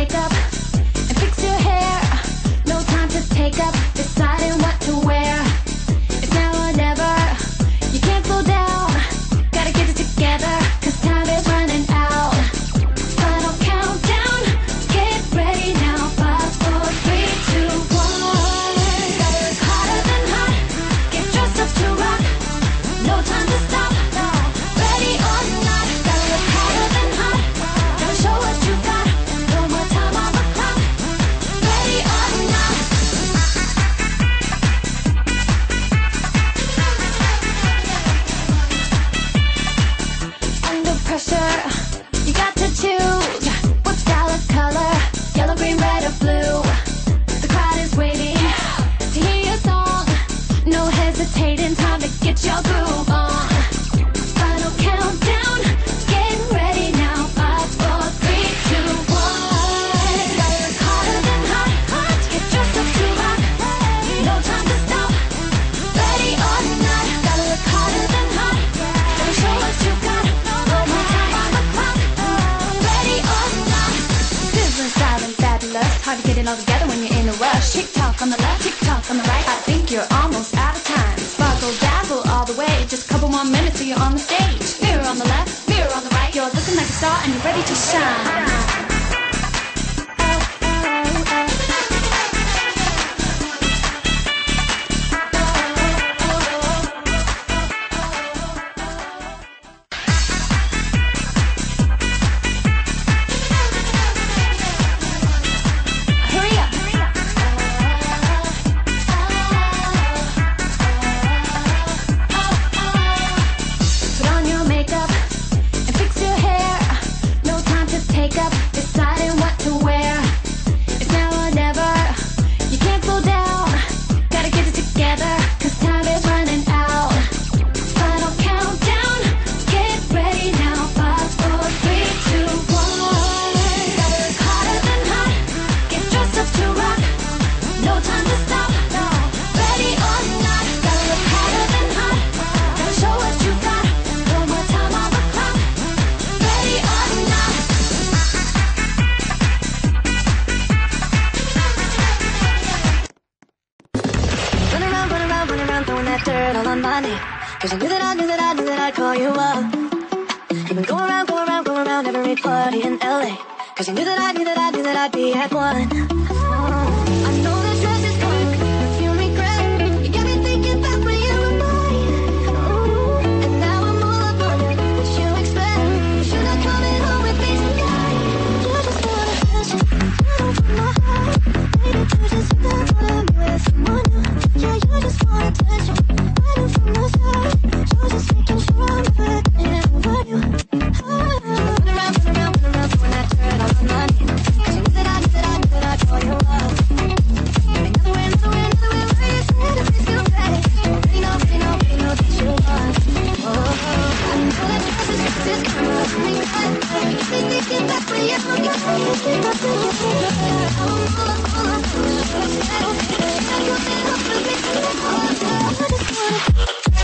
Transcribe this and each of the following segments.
makeup and fix your hair. No time to take up deciding what to wear. It's now or never. You can't slow down. Gotta get it together, 'cause time is running out. Final countdown. Get ready now. 5, 4, 3, 2, 1. Gotta look hotter than hot. Get dressed up to rock. No time to stop. Ready or not. Gotta look hotter than hot. Gotta show what you got. No more time on the clock. Ready or not. Under pressure, you got to choose. What style of color? Yellow, green, red, or blue? The crowd is waiting to hear your song. No hesitating, time to get your groove on. Final countdown, get ready now. 5, 4, 3, 2, 1. Gotta look hotter than hot. Get dressed up to rock. No time to stop. Ready or not. Gotta look hotter than hot. Gotta show what you got. No more time on the clock. Ready or not. Sizzling, styling, fabulous. Hard to get it all together when you're in a rush. Tick tock on the left, tick tock on the right. I think you're almost out of time. Sparkle, dazzle all the way. Just a couple more minutes till you're on the stage. Mirror on the left, mirror on the right. You're looking like a star and you're ready to shine. Hurry up. Put on your makeup and fix your hair. No time to take up deciding what to wear. It's now or never. You can't slow down. Gotta get it together, 'cause time is running out. Final countdown. Get ready now. 5, 4, 3, 2, 1. Gotta look hotter than hot. Get dressed up to rock. No time to stop. Ready or not. Gotta look hotter than hot. Gotta show what you got. No more time on the clock. Ready or not. Run around, throwing that dirt all on my name. 'Cause I knew that I'd call you up. Even go around every party in LA. 'Cause I knew that I'd be at one. I know that dress is quick, feel regret. You got me thinking back when you were mine. And now I'm all up on you, what you expect? Should I come in home with me tonight? You just want attention, right from my heart. Baby, you just got what I'm with someone new. Yeah, you just want attention, right from the start. You're just making sure I'm fit in over you. Run around, throwing that dirt all on my name. 'Cause I knew that I'd call you up. Another way, where you said if it's still ready. Already know that you want. I know that dress is gonna regret. You keep thinking back when you were young. I'm all up on you, what you expect? Should I come in home with me tonight? I just wanna.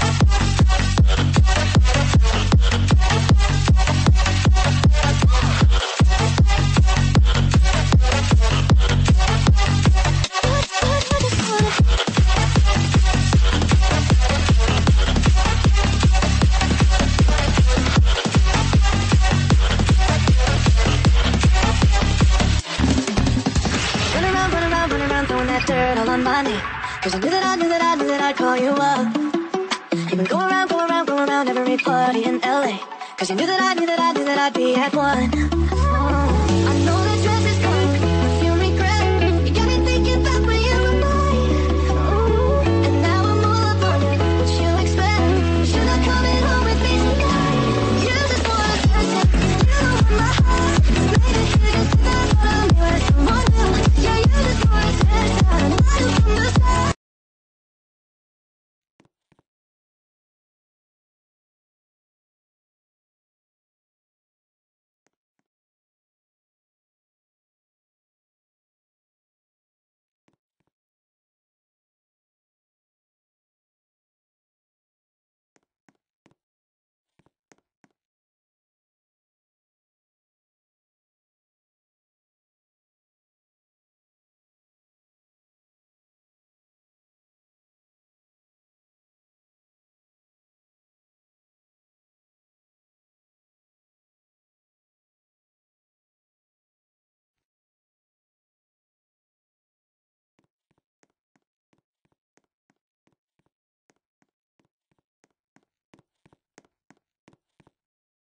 Run around, throwing that dirt all on my name. 'Cause I knew that I'd call you up. Even go around every party in LA. 'Cause I knew that I'd be at one.